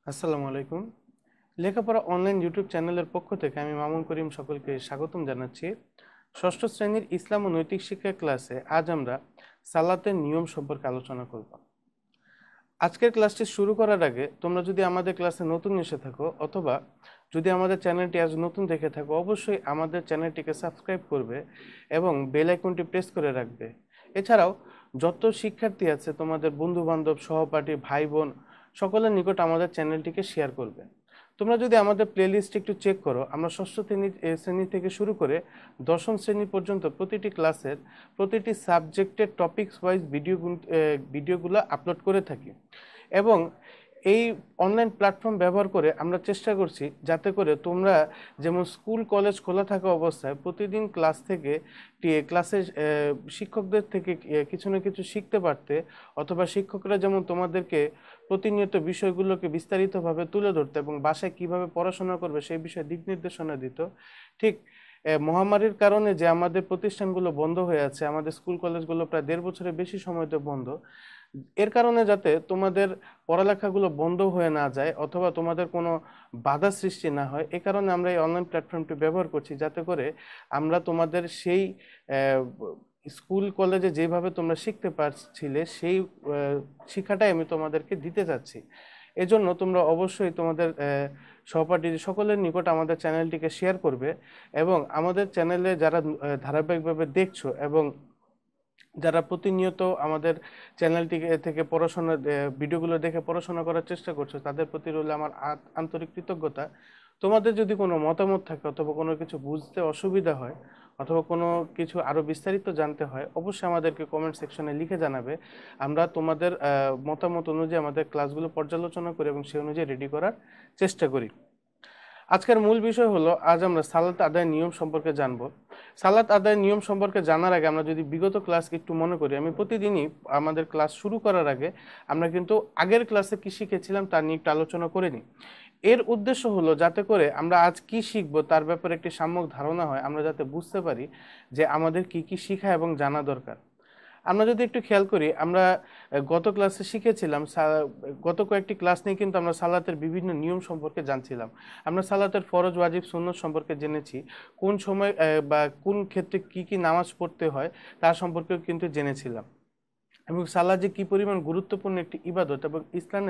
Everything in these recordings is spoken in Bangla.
আসসালামু আলাইকুম। লেখাপড়া অনলাইন ইউটিউব চ্যানেলের পক্ষ থেকে আমি মামুন করিম সকলকে স্বাগতম জানাচ্ছি। ষষ্ঠ শ্রেণীর ইসলাম ও নৈতিক শিক্ষা ক্লাসে আজ আমরা সালাতের নিয়ম সম্পর্কে আলোচনা করব। আজকের ক্লাসটি শুরু করার আগে তোমরা যদি আমাদের ক্লাসে নতুন এসে থাকো অথবা যদি আমাদের চ্যানেলটি আজ নতুন দেখে থাকো, অবশ্যই আমাদের চ্যানেলটিকে সাবস্ক্রাইব করবে এবং বেল আইকনটি প্রেস করে রাখবে। এছাড়াও যত শিক্ষার্থী আছে, তোমাদের বন্ধু বান্ধব, সহপাঠী, ভাই বোন সকলের নিকট আমাদের চ্যানেলটিকে শেয়ার করবে। তোমরা যদি আমাদের প্লেলিস্ট একটু চেক করো, আমরা ষষ্ঠ শ্রেণী থেকে শুরু করে দশম শ্রেণী পর্যন্ত প্রতিটি ক্লাসের প্রতিটি সাবজেক্টের টপিকস ওয়াইজ ভিডিওগুলো আপলোড করে থাকি এবং এই অনলাইন প্ল্যাটফর্ম ব্যবহার করে আমরা চেষ্টা করছি যাতে করে তোমরা যেমন স্কুল কলেজ খোলা থাকা অবস্থায় প্রতিদিন ক্লাসে শিক্ষকদের থেকে কিছু না কিছু শিখতে পারতে, অথবা শিক্ষকরা যেমন তোমাদেরকে প্রতিনিয়ত বিষয়গুলোকে বিস্তারিতভাবে তুলে ধরতে এবং বাসায় কিভাবে পড়াশোনা করবে সেই বিষয়ে দিক নির্দেশনা দিত। ঠিক মহামারীর কারণে যে আমাদের প্রতিষ্ঠানগুলো বন্ধ হয়ে আছে, আমাদের স্কুল কলেজগুলো প্রায় 1.5 বছরের বেশি সময় তো বন্ধ, এর কারণে যাতে তোমাদের পড়ালেখাগুলো বন্ধ হয়ে না যায় অথবা তোমাদের কোনো বাধা সৃষ্টি না হয়, এ কারণে আমরা এই অনলাইন প্ল্যাটফর্মটি ব্যবহার করছি, যাতে করে আমরা তোমাদের সেই স্কুল কলেজে যেভাবে তোমরা শিখতে পারছিলে সেই শিক্ষাটাই আমি তোমাদেরকে দিতে চাচ্ছি। এজন্য তোমরা অবশ্যই তোমাদের সহপাঠী সকলের নিকট আমাদের চ্যানেলটিকে শেয়ার করবে এবং আমাদের চ্যানেলে যারা ধারাবাহিকভাবে দেখছো এবং যারা প্রতিনিয়ত আমাদের চ্যানেলটি থেকে পড়াশোনা ভিডিওগুলো দেখে পড়াশোনা করার চেষ্টা করছো, তাদের প্রতি রইল আমার আন্তরিক কৃতজ্ঞতা। তোমাদের যদি কোনো মতামত থাকে অথবা কোনো কিছু বুঝতে অসুবিধা হয় অথবা কোনো কিছু আরো বিস্তারিত জানতে হয়, অবশ্যই আমাদেরকে কমেন্ট সেকশনে লিখে জানাবে। আমরা তোমাদের মতামত অনুযায়ী আমাদের ক্লাসগুলো পর্যালোচনা করি এবং সেই অনুযায়ী রেডি করার চেষ্টা করি। আজকের মূল বিষয় হলো, আজ আমরা সালাত আদায়ের নিয়ম সম্পর্কে জানব। সালাত আদায়ের নিয়ম সম্পর্কে জানার আগে আমরা যদি বিগত ক্লাস একটু মনে করি, আমি প্রতিদিনই আমাদের ক্লাস শুরু করার আগে আমরা কিন্তু আগের ক্লাসে কি শিখেছিলাম তা নিয়ে একটু আলোচনা করে নিই। এর উদ্দেশ্য হলো যাতে করে আমরা আজ কি শিখব তার ব্যাপারে একটি সাম্যক ধারণা হয়, আমরা যাতে বুঝতে পারি যে আমাদের কি কি শিখা এবং জানা দরকার। আমরা যদি একটু খেয়াল করি, আমরা গত ক্লাসে শিখেছিলাম, গত কয়েকটি ক্লাস নিয়ে কিন্তু আমরা সালাতের বিভিন্ন নিয়ম সম্পর্কে জানছিলাম। আমরা সালাতের ফরজ, ওয়াজিব, সুন্নত সম্পর্কে জেনেছি, কোন সময় বা কোন ক্ষেত্রে কি কি নামাজ পড়তে হয় তার সম্পর্কেও কিন্তু জেনেছিলাম, এবং সালাত যে কি পরিমাণ গুরুত্বপূর্ণ একটি ইবাদত এবং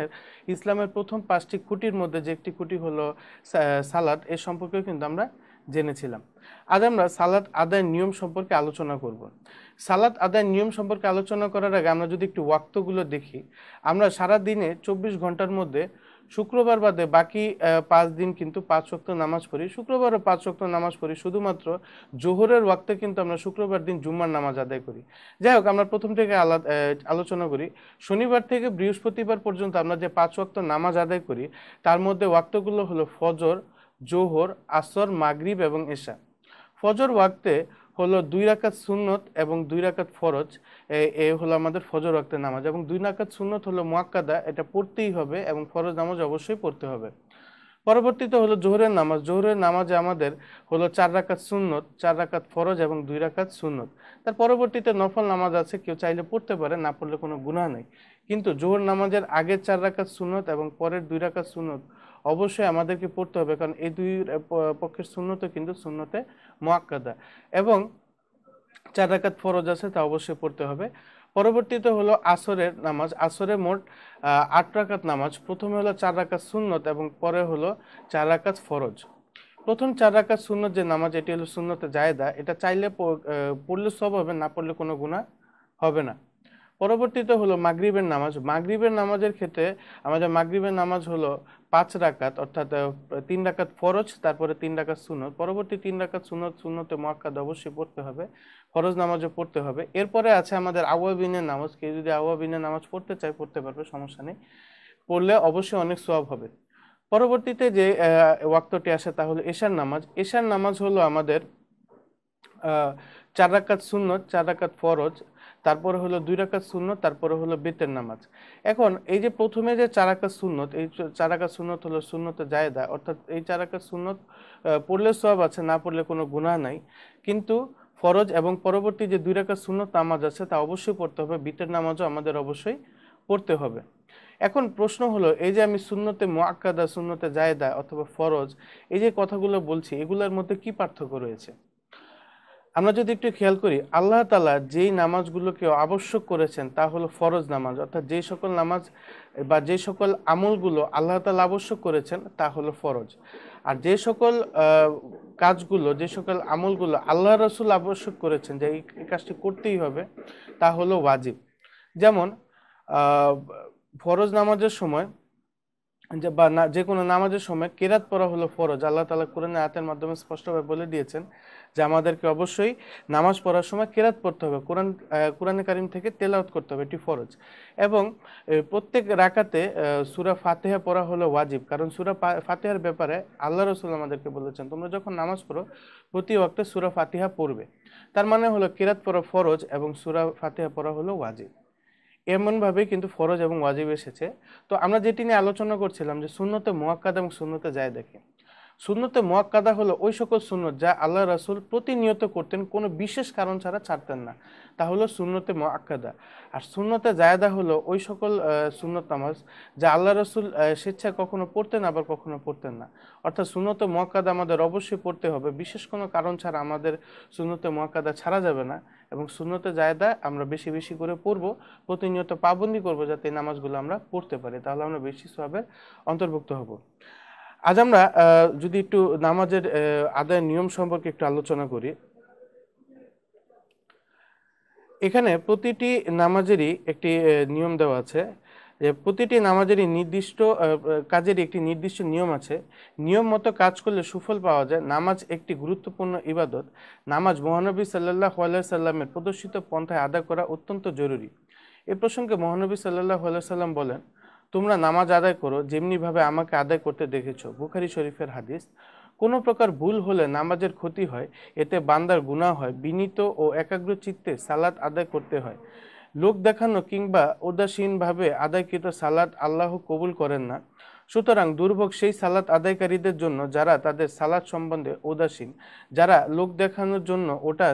ইসলামের প্রথম 5টি খুঁটির মধ্যে যে একটি খুঁটি হলো সালাত, এ সম্পর্কেও কিন্তু আমরা জেনেছিলাম। আজ আমরা সালাত আদায়ের নিয়ম সম্পর্কে আলোচনা করব। সালাত আদায়ের নিয়ম সম্পর্কে আলোচনা করার আগে আমরা যদি একটু ওয়াক্তগুলো দেখি, আমরা সারা দিনে 24 ঘন্টার মধ্যে শুক্রবার বাদে বাকি 5 দিন কিন্তু 5 ওয়াক্ত নামাজ পড়ি। শুক্রবারও 5 ওয়াক্ত নামাজ পড়ি, শুধুমাত্র জোহরের ওয়াক্তে কিন্তু আমরা শুক্রবার দিন জুম্মার নামাজ আদায় করি। যাই হোক, আমরা প্রথম থেকে আলোচনা করি। শনিবার থেকে বৃহস্পতিবার পর্যন্ত আমরা যে 5 ওয়াক্ত নামাজ আদায় করি, তার মধ্যে ওয়াক্তগুলো হলো ফজর, জোহর, আসর, মাগরিব এবং এশা। ফজর ওয়াক্তে হলো 2 রাকাত সুন্নত এবং 2 রাকাত ফরজ, এ হলো আমাদের ফজর ওয়াক্তের নামাজ, এবং 2 রাকাত সুন্নত হলো মুআক্কাদা, এটা পড়তেই হবে, এবং ফরজ নামাজ অবশ্যই পড়তে হবে। পরবর্তীতে হলো জোহরের নামাজ। জোহরের নামাজে আমাদের হলো 4 রাকাত সুন্নত, 4 রাকাত ফরজ এবং 2 রাকাত সুন্নত। তার পরবর্তীতে নফল নামাজ আছে, কেউ চাইলে পড়তে পারে, না পড়লে কোনো গুনাহ নেই। কিন্তু জোহর নামাজের আগের 4 রাকাত সুন্নত এবং পরের 2 রাকাত সুন্নত অবশ্যই আমাদেরকে পড়তে হবে, কারণ এই দুই পক্ষের সুন্নতও কিন্তু সুন্নতে মুআক্কাদা, এবং 4 রাকাত ফরজ আছে, তা অবশ্যই পড়তে হবে। পরবর্তীতে হলো আসরের নামাজ। আসরে মোট 8 রাকাত নামাজ। প্রথমে হলো 4 রাকাত সুন্নত এবং পরে হলো 4 রাকাত ফরজ। প্রথম 4 রাকাত সুন্নত যে নামাজ, এটি হলো সুন্নতে জায়েদা, এটা চাইলে পড়লে সওয়াব হবে, না পড়লে কোনো গুনাহ হবে না। পরবর্তীতে হলো মাগরিবের নামাজ। মাগরিবের নামাজের ক্ষেত্রে আমাদের মাগরিবের নামাজ হলো 5 রাকাত, অর্থাৎ 3 রাকাত ফরজ, তারপরে 3 রাকাত সুন্নত। পরবর্তী 3 রাকাত সুন্নতে মুআক্কাদা অবশ্যই পড়তে হবে, ফরজ নামাজও পড়তে হবে। এরপরে আছে আমাদের আওয়াবিনের নামাজ। কেউ যদি আওয়াবিনের নামাজ পড়তে চায় পড়তে পারবে, সমস্যা নেই, পড়লে অবশ্যই অনেক সওয়াব হবে। পরবর্তীতে যে ওয়াক্তটি আসে তা হলো এশার নামাজ। এশার নামাজ হলো আমাদের 4 রাকাত সুন্নত, 4 রাকাত ফরজ, তারপরে হলো 2 রাকাত সুন্নত, তারপরে হলো বেতের নামাজ। এখন এই যে প্রথমে যে 4 রাকাত সুন্নত, এই 4 রাকাত সুন্নত হলো সুন্নতে জায়েদা, অর্থাৎ এই 4 রাকাত সুন্নত পড়লে সওয়াব আছে, না পড়লে কোনো গুনাহ নাই। কিন্তু ফরজ এবং পরবর্তী যে 2 রাকাত সুন্নত নামাজ আছে তা অবশ্যই পড়তে হবে। বিতের নামাজও আমাদের অবশ্যই পড়তে হবে। এখন প্রশ্ন হলো, এই যে আমি সুন্নতে মুআক্কাদা, সুন্নতে জায়েদা অথবা ফরজ, এই যে কথাগুলো বলছি, এগুলোর মধ্যে কি পার্থক্য রয়েছে? আমরা যদি একটু খেয়াল করি, আল্লাহ তাআলা যেই নামাজগুলোকে আবশ্যক করেছেন তা হলো ফরজ নামাজ, অর্থাৎ যে সকল নামাজ বা যে সকল আমলগুলো আল্লাহ তাআলা আবশ্যক করেছেন তা হলো ফরজ। আর যে সকল কাজগুলো, যে সকল আমলগুলো আল্লাহ রাসূল আবশ্যক করেছেন যে এই কাজটি করতেই হবে, তা হলো ওয়াজিব। যেমন আহ, ফরজ নামাজের সময় বা যে কোনো নামাজের সময় কেরাত পড়া হলো ফরজ। আল্লাহ তাআলা কোরআনের আয়াতের মাধ্যমে স্পষ্টভাবে বলে দিয়েছেন যে আমাদেরকে অবশ্যই নামাজ পড়ার সময় কেরাত পড়তে হবে, কোরআনে কারিম থেকে তেলাওয়াত করতে হবে, এটি ফরজ। এবং প্রত্যেক রাকাতে সূরা ফাতিহা পড়া হলো ওয়াজিব, কারণ সূরা ফাতিহার ব্যাপারে আল্লাহ রাসূল আমাদেরকে বলেছেন তোমরা যখন নামাজ পড়ো প্রতি ওয়াক্তে সূরা ফাতিহা পড়বে। তার মানে হলো কেরাত পড়া ফরজ এবং সূরা ফাতিহা পড়া হলো ওয়াজিব। এমনভাবেই কিন্তু ফরজ এবং ওয়াজিব এসেছে। তো আমরা যেটি নিয়ে আলোচনা করছিলাম যে সুন্নতে মুআক্কাদা এবং সুন্নতে জায়েদা কি। সুন্নতে মুআক্কাদা হলো ওই সকল সুন্নত যা আল্লাহ রাসূল প্রতিনিয়ত করতেন, কোনো বিশেষ কারণ ছাড়া ছাড়তেন না, তা হলো সুন্নতে মুআক্কাদা। আর সুন্নতে জায়েদা হলো ওই সকল সুন্নত নামাজ যা আল্লাহ রাসূল স্বেচ্ছায় কখনো পড়তেন আবার কখনো পড়তেন না। অর্থাৎ সুন্নতে মুআক্কাদা আমাদের অবশ্যই পড়তে হবে, বিশেষ কোনো কারণ ছাড়া আমাদের সুন্নতে মুআক্কাদা ছাড়া যাবে না। এবং সুন্নতে জায়েদা আমরা বেশি বেশি করে পড়ব, প্রতিনিয়ত পাবন্দি করব যাতে এই নামাজগুলো আমরা পড়তে পারি, তাহলে আমরা বেশি সওয়াবের অন্তর্ভুক্ত হব। আজ আমরা যদি একটু নামাজের আদায়ের নিয়ম সম্পর্কে একটু আলোচনা করি। এখানে প্রতিটি নামাজেরই একটি নিয়ম দেওয়া আছে, যে প্রতিটি নামাজেরই নির্দিষ্ট কাজেরই একটি নির্দিষ্ট নিয়ম আছে। নিয়ম মতো কাজ করলে সুফল পাওয়া যায়। নামাজ একটি গুরুত্বপূর্ণ ইবাদত। নামাজ মহানবী সাল্লাল্লাহু আলাইহি সাল্লামের প্রদর্শিত পন্থায় আদায় করা অত্যন্ত জরুরি। এ প্রসঙ্গে মহানবী সাল্লাল্লাহু আলাইহি সাল্লাম বলেন, তোমরা নামাজ আদায় করো যেমনিভাবে আমাকে আদায় করতে দেখেছো। বুখারী শরীফের হাদিস। কোনো প্রকার ভুল হলে নামাজের ক্ষতি হয়, এতে বান্দার গুনাহ হয়। বিনীত ও একাগ্র চিত্তে সালাত আদায় করতে হয়। লোক দেখানো কিংবা উদাসীনভাবে আদায়কৃত সালাত আল্লাহ কবুল করেন না। সুতরাং দুর্ভোগ সেই সালাত আদায়কারীদের জন্য যারা তাদের সালাত সম্বন্ধে উদাসীন, যারা লোক দেখানোর জন্য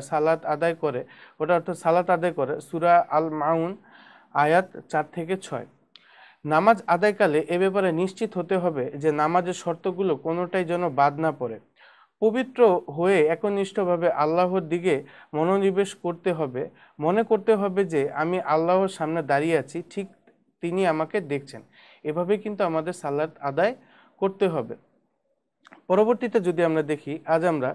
ওটা অর্থাৎ সালাত আদায় করে। সূরা আল মাউন আয়াত 4 থেকে 6। নামাজ আদায়কালে এ ব্যাপারে নিশ্চিত হতে হবে যে নামাজের শর্তগুলো কোনোটাই যেন বাদ না পড়ে। পবিত্র হয়ে একনিষ্ঠভাবে আল্লাহর দিকে মনোনিবেশ করতে হবে, মনে করতে হবে যে আমি আল্লাহর সামনে দাঁড়িয়ে আছি, ঠিক তিনি আমাকে দেখছেন। এভাবে কিন্তু আমাদের সালাত আদায় করতে হবে। পরবর্তীতে যদি আমরা দেখি, আজ আমরা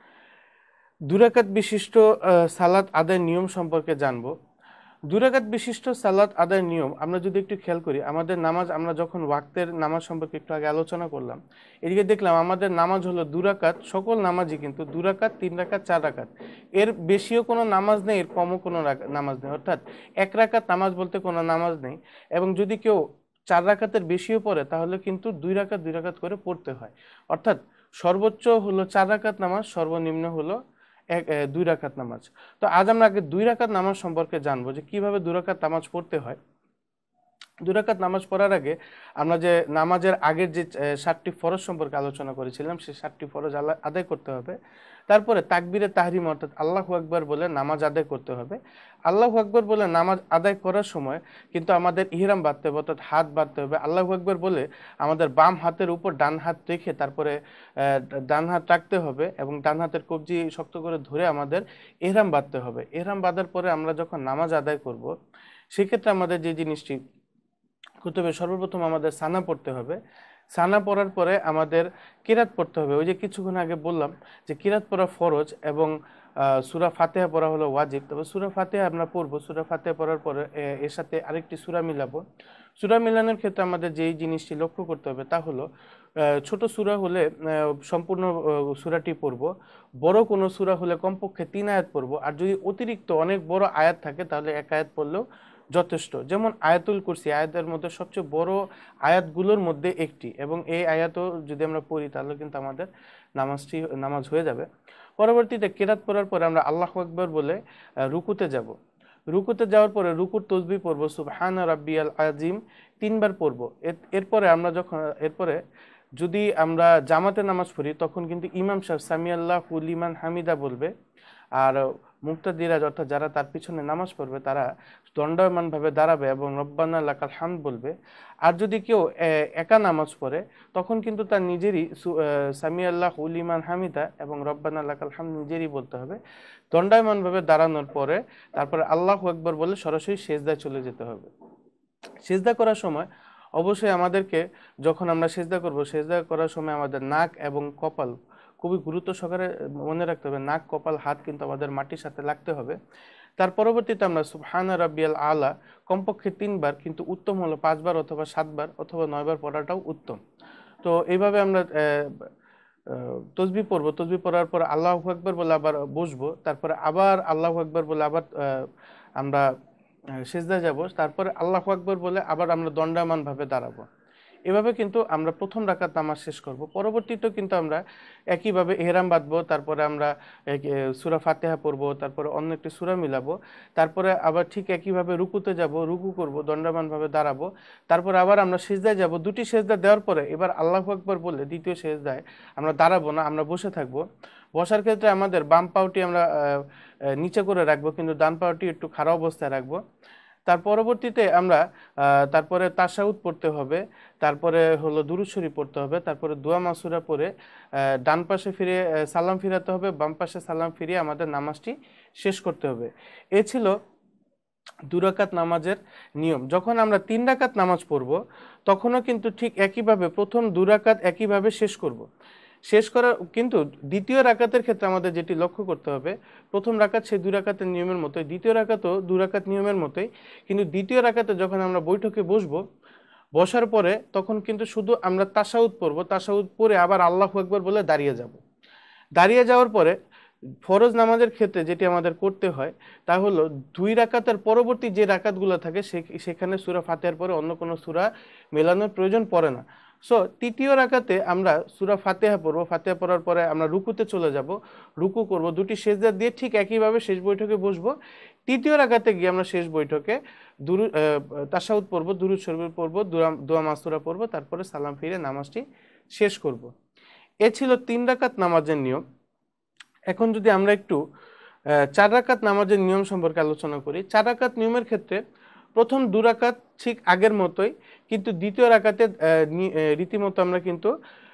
2 রাকাত বিশিষ্ট সালাত আদায়ের নিয়ম সম্পর্কে জানব। 2 রাকাত বিশিষ্ট সালাত আদায়ের নিয়ম আমরা যদি একটু খেয়াল করি, আমাদের নামাজ, আমরা যখন ওয়াক্তের নামাজ সম্পর্কে একটু আগে আলোচনা করলাম, এদিকে দেখলাম আমাদের নামাজ হলো 2 রাকাত। সকল নামাজই কিন্তু 2 রাকাত, 3 রাকাত, 4 রাকাত, এর বেশিও কোনো নামাজ নেই, এর কমও কোনো নামাজ নেই। অর্থাৎ 1 রাকাত নামাজ বলতে কোনো নামাজ নেই। এবং যদি কেউ 4 রাকাতের বেশিও পড়ে তাহলে কিন্তু 2 রাকাত 2 রাকাত করে পড়তে হয়। অর্থাৎ সর্বোচ্চ হলো 4 রাকাত নামাজ, সর্বনিম্ন হলো 2 রাকাত নামাজ। তো আজ আমরা আগে 2 রাকাত নামাজ সম্পর্কে জানবো, যে কিভাবে 2 রাকাত নামাজ পড়তে হয়। 2 রাকাত নামাজ পড়ার আগে আমরা যে নামাজের আগের যে 7টি ফরজ সম্পর্কে আলোচনা করেছিলাম, সেই 7টি ফরজ আদায় করতে হবে। তারপরে তাকবীরে তাহরিম অর্থাৎ আল্লাহু আকবার বলে নামাজ আদায় করতে হবে। আল্লাহু আকবার বলে নামাজ আদায় করার সময় কিন্তু আমাদের ইহরাম বাঁধতে হবে, অর্থাৎ হাত বাঁধতে হবে। আল্লাহু আকবার বলে আমাদের বাম হাতের উপর ডান হাত রেখে তারপরে ডান হাত রাখতে হবে এবং ডান হাতের কবজি শক্ত করে ধরে আমাদের ইহরাম বাঁধতে হবে। ইহরাম বাঁধার পরে আমরা যখন নামাজ আদায় করব, সেক্ষেত্রে আমাদের যে জিনিসটি করতে হবে, সর্বপ্রথম আমাদের সানা পড়তে হবে। সানা পড়ার পরে আমাদের কিরাত পড়তে হবে। ওই যে কিছুক্ষণ আগে বললাম যে কিরাত পড়া ফরজ এবং সূরা ফাতিহা পড়া হলো ওয়াজিব। তবে সূরা ফাতিহা আমরা পড়বো, সূরা ফাতিহা পড়ার পরে এর সাথে আরেকটি সূরা মিলাবো। সূরা মিলানোর ক্ষেত্রে আমাদের যেই জিনিসটি লক্ষ্য করতে হবে তা হলো, ছোট সূরা হলে সম্পূর্ণ সূরাটি পড়বো, বড় কোনো সূরা হলে কমপক্ষে 3 আয়াত পড়বো। আর যদি অতিরিক্ত অনেক বড় আয়াত থাকে তাহলে 1 আয়াত পড়লেও যথেষ্ট। যেমন আয়াতুল কুরসি আয়াতের মধ্যে সবচেয়ে বড় আয়াতগুলোর মধ্যে একটি, এবং এই আয়াতও যদি আমরা পড়ি তাহলে কিন্তু আমাদের নামাজ হয়ে যাবে। পরবর্তীতে কিরাত পড়ার পরে আমরা আল্লাহু আকবার বলে রুকুতে যাব। রুকুতে যাওয়ার পরে রুকুর তাসবিহ পড়বো, সুবহানা রাব্বিয়াল আযীম 3 বার পড়বো। এরপরে যদি আমরা জামাতে নামাজ পড়ি তখন কিন্তু ইমাম সাহেব সামি আল্লাহু লিমান হামিদা বলবে। আর মুক্তাদিরা অর্থাৎ যারা তার পিছনে নামাজ পড়বে তারা দণ্ডায়মানভাবে দাঁড়াবে এবং রব্বানা লাকাল হামদ বলবে। আর যদি কেউ একা নামাজ পড়ে তখন কিন্তু তার নিজেরই সামি আল্লাহু লিমান হামিদা এবং রব্বানা লাকাল হামদ নিজেরই বলতে হবে। দণ্ডায়মানভাবে দাঁড়ানোর পরে তারপরে আল্লাহু আকবার বলে সরাসরি সেজদায় চলে যেতে হবে। সেজদা করার সময় অবশ্যই আমাদেরকে, যখন আমরা সেজদা করব, সেজদা করার সময় আমাদের নাক এবং কপাল খুবই গুরুত্ব সহকারে মনে রাখতে হবে। নাক, কপাল, হাত কিন্তু আমাদের মাটির সাথে লাগতে হবে। তার পরবর্তীতে আমরা সুবহানা রাব্বিয়াল আলা কমপক্ষে 3 বার, কিন্তু উত্তম হলো 5 বার অথবা 7 বার অথবা 9 বার পড়াটাও উত্তম। তো এইভাবে আমরা তসবিহ পড়বো। তসবিহ পড়ার পর আল্লাহু আকবার বলে আবার বসবো, তারপরে আবার আল্লাহু আকবার বলে আবার আমরা সিজদায় যাব, তারপরে আল্লাহু আকবার বলে আবার আমরা দণ্ডায়মানভাবে দাঁড়াবো। এভাবে কিন্তু আমরা প্রথম রাকাত নামাজ শেষ করব। পরবর্তীতে কিন্তু আমরা একইভাবে ইহরাম বাঁধবো, তারপরে আমরা সূরা ফাতিহা পড়বো, তারপরে অন্য একটি সূরা মিলাবো, তারপরে আবার ঠিক একইভাবে রুকুতে যাব, রুকু করব, দণ্ডায়মানভাবে দাঁড়াবো, তারপরে আবার আমরা সিজদায় যাব। দুটি সিজদা দেওয়ার পরে এবার আল্লাহু আকবার বলে দ্বিতীয় সিজদায় আমরা দাঁড়াবো না, আমরা বসে থাকবো। বসার ক্ষেত্রে আমাদের বাম পাউটি আমরা নিচে করে রাখবো, কিন্তু ডান পাউটি একটু খাড়া অবস্থায় রাখবো। তার পরবর্তীতে আমরা তারপরে তাশাহুদ পড়তে হবে, তারপরে হলো দুরূদ শরীফ পড়তে হবে, তারপরে দোয়া মাসুরা পড়ে ডান পাশে ফিরে সালাম ফিরাতে হবে, বাম পাশে সালাম ফিরিয়ে আমাদের নামাজটি শেষ করতে হবে। এ ছিল 2 রাকাত নামাজের নিয়ম। যখন আমরা 3 রাকাত নামাজ পড়ব তখনও কিন্তু ঠিক একইভাবে প্রথম 2 রাকাত একইভাবে শেষ করব। শেষ করার কিন্তু দ্বিতীয় রাকাতের ক্ষেত্রে আমাদের যেটি লক্ষ্য করতে হবে, প্রথম রাকাত সেই 2 রাকাতের নিয়মের মতোই, দ্বিতীয় রাকাতও 2 রাকাত নিয়মের মতোই, কিন্তু দ্বিতীয় রাকাতে যখন আমরা বৈঠকে বসবো, বসার পরে তখন কিন্তু শুধু আমরা তাশাহুদ পড়ব, তাশাহুদ পড়ে আবার আল্লাহু আকবার বলে দাঁড়িয়ে যাব। দাঁড়িয়ে যাওয়ার পরে ফরজ নামাজের ক্ষেত্রে যেটি আমাদের করতে হয় তা হলো 2 রাকাতের পরবর্তী যে রাকাতগুলো থাকে সেখানে সূরা ফাতিহার পরে অন্য কোনো সূরা মেলানোর প্রয়োজন পড়ে না। সো তৃতীয় রাকাতে আমরা সূরা ফাতিহা পড়ব, ফাতিহা পড়ার পরে আমরা রুকুতে চলে যাব, রুকু করব, দুটি সিজদা দিয়ে ঠিক একইভাবে শেষ বৈঠকে বসবো। তৃতীয় রাকাতে গিয়ে আমরা শেষ বৈঠকে তাশাহুদ পড়ব, দুরূদ শরীফ পড়ব, দোয়া মাসুরা পড়ব, তারপরে সালাম ফিরে নামাজটি শেষ করব। এ ছিল 3 রাকাত নামাজের নিয়ম। এখন যদি আমরা একটু 4 রাকাত নামাজের নিয়ম সম্পর্কে আলোচনা করি। 4 রাকাত নিয়মের ক্ষেত্রে প্রথম 2 রাকাত ঠিক আগের মতোই, কিন্তু দ্বিতীয় রাকাতে রীতিমতো আমরা কিন্তু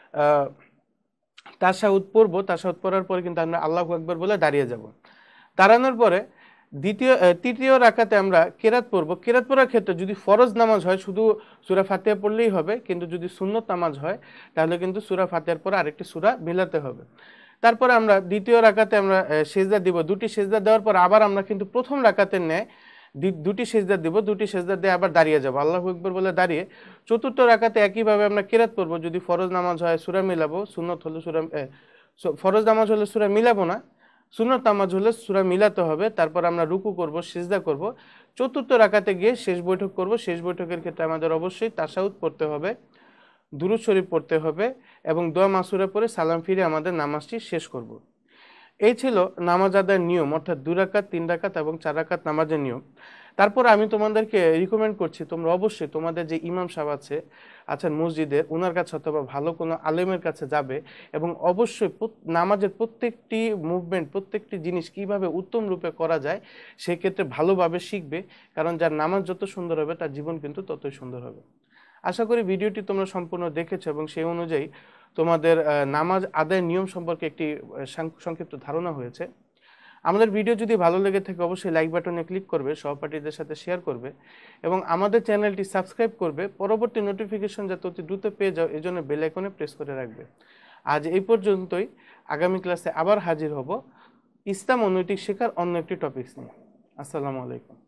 তাশাহুদ পড়ব। তাশাহুদ পড়ার পরে কিন্তু আমরা আল্লাহু আকবার বলে দাঁড়িয়ে যাব। দাঁড়ানোর পরে তৃতীয় রাকাতে আমরা কেরাত পড়ব। কেরাত পড়ার ক্ষেত্রে যদি ফরজ নামাজ হয় শুধু সূরা ফাতিহা পড়লেই হবে, কিন্তু যদি সুন্নত নামাজ হয় তাহলে কিন্তু সূরা ফাতিহার পরে আরেকটি সূরা মিলাতে হবে। তারপরে আমরা দ্বিতীয় রাকাতে আমরা সিজদা দিব। দুটি সিজদা দেওয়ার পর আবার আমরা কিন্তু প্রথম রাকাতের ন্যায় দুটি সিজদা দিব, দুটি সিজদা দিয়ে আবার দাঁড়িয়ে যাব, আল্লাহু আকবার বলে দাঁড়িয়ে। চতুর্থ রাকাতে একইভাবে আমরা কিরাত পড়ব। যদি ফরজ নামাজ হয় সূরা মিলাবো, সুন্নত হলে ফরজ নামাজ হলে সূরা মিলাবো না, সুন্নত নামাজ হলে সূরা মিলাতে হবে। তারপর আমরা রুকু করব, সিজদা করব। চতুর্থ রাকাতে গিয়ে শেষ বৈঠক করব। শেষ বৈঠকের ক্ষেত্রে আমাদের অবশ্যই তাশাহুদ পড়তে হবে, দুরূদ শরীফ পড়তে হবে এবং দোয়া মাসুরা পড়ে সালাম ফিরে আমাদের নামাজটি শেষ করব। এই ছিল নামাজ আদায়ের নিয়ম, অর্থাৎ 2 রাকাত, 3 রাকাত এবং 4 রাকাত নামাজের নিয়ম। তারপর আমি তোমাদেরকে রিকমেন্ড করছি তোমরা অবশ্যই তোমাদের যে ইমাম সাহেব আছেন মসজিদের, ওনার কাছে অথবা ভালো কোনো আলেমের কাছে যাবে এবং অবশ্যই নামাজের প্রত্যেকটি মুভমেন্ট, প্রত্যেকটি জিনিস কিভাবে উত্তম রূপে করা যায় সেক্ষেত্রে ভালোভাবে শিখবে। কারণ যার নামাজ যত সুন্দর হবে তার জীবন কিন্তু ততই সুন্দর হবে। আশা করি ভিডিওটি তোমরা সম্পূর্ণ দেখেছো এবং সেই অনুযায়ী তোমাদের নামাজ আদায়ের নিয়ম সম্পর্কে একটি সংক্ষিপ্ত ধারণা হয়েছে। আমাদের ভিডিও যদি ভালো লেগে থাকে অবশ্যই লাইক বাটনে ক্লিক করবে, সহপাঠীদের সাথে শেয়ার করবে এবং আমাদের চ্যানেলটি সাবস্ক্রাইব করবে। পরবর্তী নোটিফিকেশন যাতে অতি দ্রুত পেয়ে যাও এজন্য বেল আইকনে প্রেস করে রাখবে। আজ এই পর্যন্তই। আগামী ক্লাসে আবার হাজির হব ইসলাম ও নৈতিক শিক্ষার অন্য একটি টপিকস নিয়ে। আসসালামু আলাইকুম।